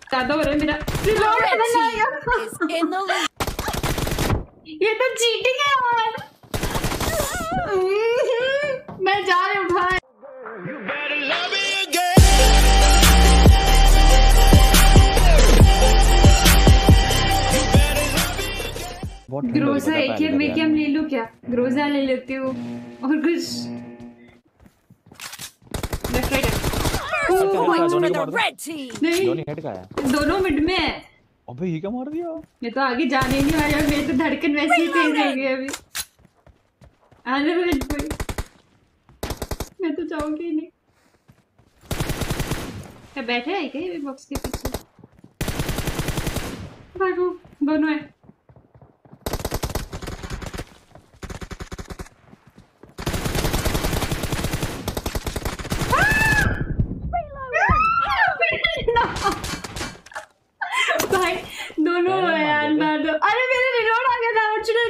ज्यादा हो रहा है मेरा रिलोड ये तो चीटिंग है यार। मैं जा रही हूँ भाई। ग्रोजा एकेएम मेकेएम ले लूं क्या? ग्रोजा ले लेती हूँ और कुछ लेफ्ट राइट दोनों मिड में है। अबे ये क्या मार दिया? मैं तो आगे जाने ही नहीं वाला। मेरी तो धड़कन वैसे ही तेज हो गई अभी। आने मिनट पे मैं तो जाऊंगी नहीं। क्या बैठे है क्या ये बॉक्स के पीछे? भागो दोनों है। भाई दोनों यार मार दो। अरे मेरे रिलोड आ गया था।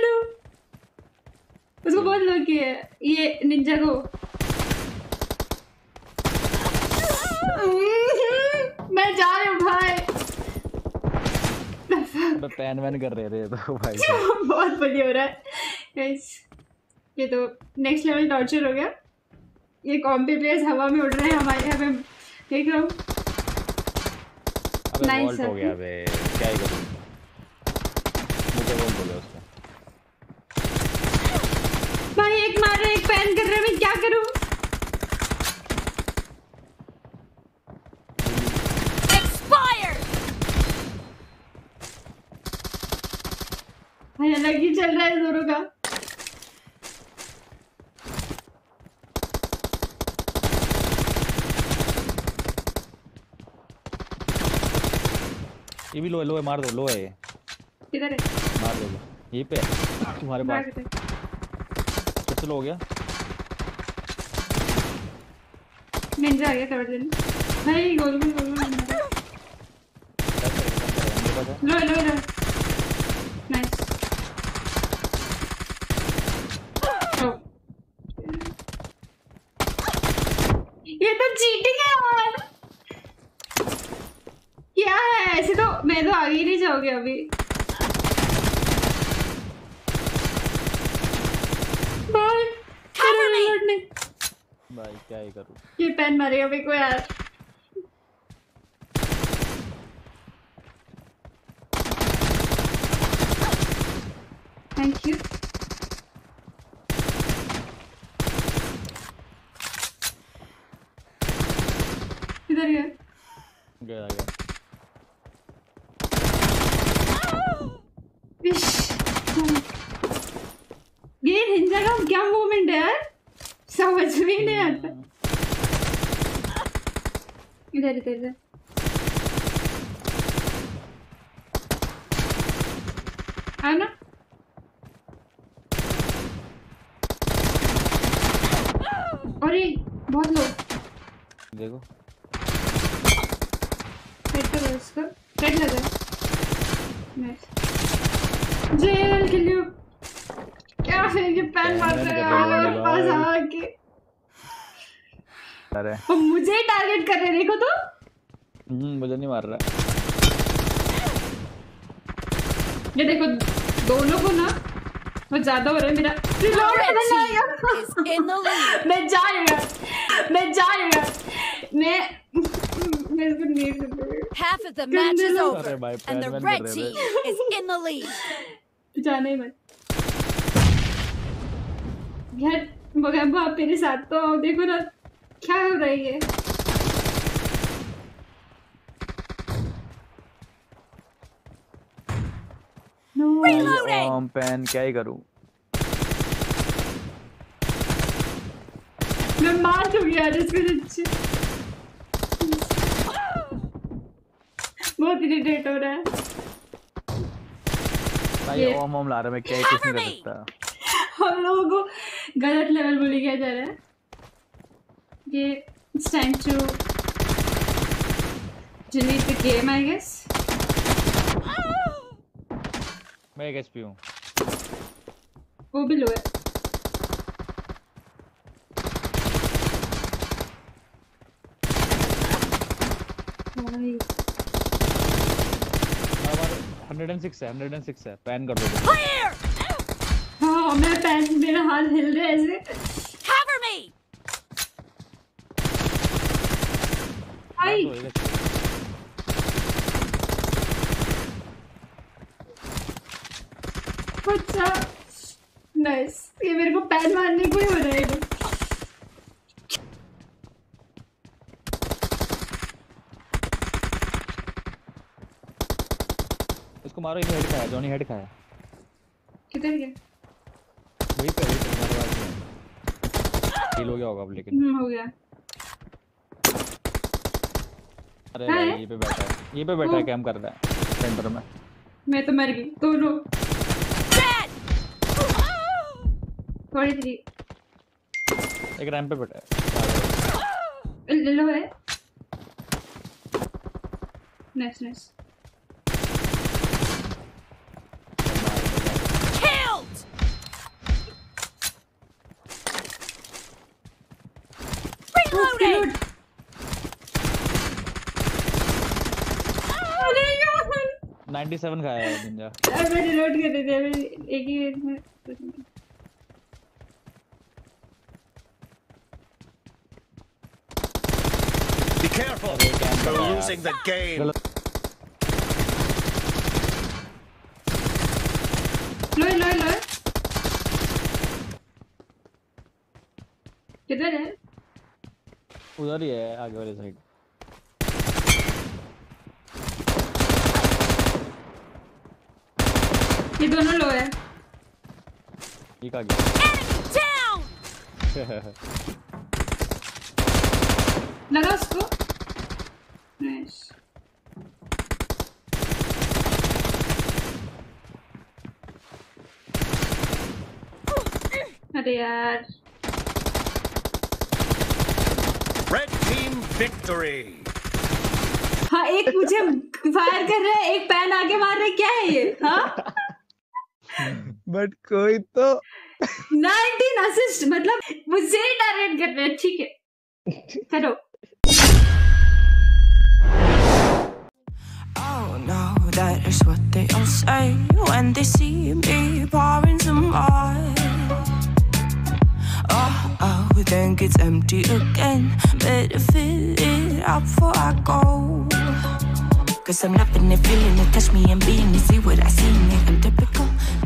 उसको बहुत लोग किया है ये निंजा को। मैं जा रही हूँ भाई। पैन वैन कर रहे थे तो भाई बहुत बढ़िया हो रहा है गाइस। ये तो नेक्स्ट लेवल टॉर्चर हो गया। ये कॉम्पी प्लेयर्स हवा में उड़ रहे हैं हमारे। हमें देख रहा हूँ। नाइस हो गया बे। क्या ही करूं? मुझे बोल बोले उसको। भाई एक मार रहे एक पैन कर रहे। मैं क्या करूं? एक्सपायर। भाई अलग ही चल रहा है दोनों का। ये भी लो है मार दो। लो है ये। किधर है? मार दो यहीं पे तुम्हारे पास। चलो हो गया। निंजा आ गया कवर देने। भाई गोल लो नाइस। ये तो चीटिंग है यार। क्या है? ऐसे तो मैं तो आगे ही नहीं जाओगे अभी। भाई क्या ही करूं? ये पैन मारेगा मेरे को यार। Thank you. किधर गया? गया ये निंजा का क्या मूवमेंट है यार? समझ में नहीं आता। इधर इधर आना। अरे बहुत लोग देखो। हेड करो इसको। हेड लगा। जेल के लिए क्या है ये? पैन मार रहे हैं मेरे पास आके। अरे वो मुझे टारगेट कर रहे। देखो तो। मुझे नहीं मार रहा। ये देखो दोनों को ना बहुत ज्यादा हो रहा है मेरा रिलोड। मैं जा रही हूँ। मैं इसको नीड दूंगी। Half of the match is over and the red team is in the lead. जाने मत यार। मोगैम्बो आप मेरे साथ तो आओ। देखो ना क्या हो रही है। पैन क्या ही करूं? मैं मार दूंगी यार इसको सच्ची। बहुत इरिटेट हो रहा है भाई। ओम ला रहा। मैं क्या ही कुछ नहीं कर सकता। हम लोगों को गलत लेवल बोली किया जा रहा है। ये it's time to delete the game I guess. मैं एक एचपी हूँ। वो भी लो है। भाई 106 है, 106 है, पैन कर दो। हाँ मैं पैन, मेरा हाथ हिल रहा है ऐसे। Cover me. आई अच्छा नाइस, ये मेरे को पैन मारने को ही हो रहा है। इसको मारो, इन्हें हेड खाया, जॉनी हेड खाया। किधर गया? वही पे तुम्हारे पास में हील हो गया होगा अब, लेकिन हो गया। अरे भाई ये पे बैठा है, ये पे बैठा है, कैम कर रहा है सेंटर में। मैं तो मर गई दोनों। थोड़ी थी एक रैंप पे बैठा है। लो है। Nice nice. Killed. Reloading. अरे यार 97 खाया है निंजा। मैं रिलोड कर देते हैं एक ही में। Be careful. You're losing the game. लो किधर है? उधर ही है, आगे वाले साइड। ये दोनों लो है। ये कहाँ गया? Down. लगा उसको। नाइस। अरे यार। Red team victory. हाँ एक मुझे फायर कर रहा है, एक पैन आगे मार रहा है, क्या है ये? हाँ बट कोई तो 19 असिस्ट, मतलब मुझसे ही टारगेट कर रहे हैं। ठीक है करो। Oh no, that is what they all say when they see me pouring some oil. Oh, think it's empty again. Better fill it up before I go. Cause I'm loving it, feeling it, touch me and being it. See what I see in it, I'm typical.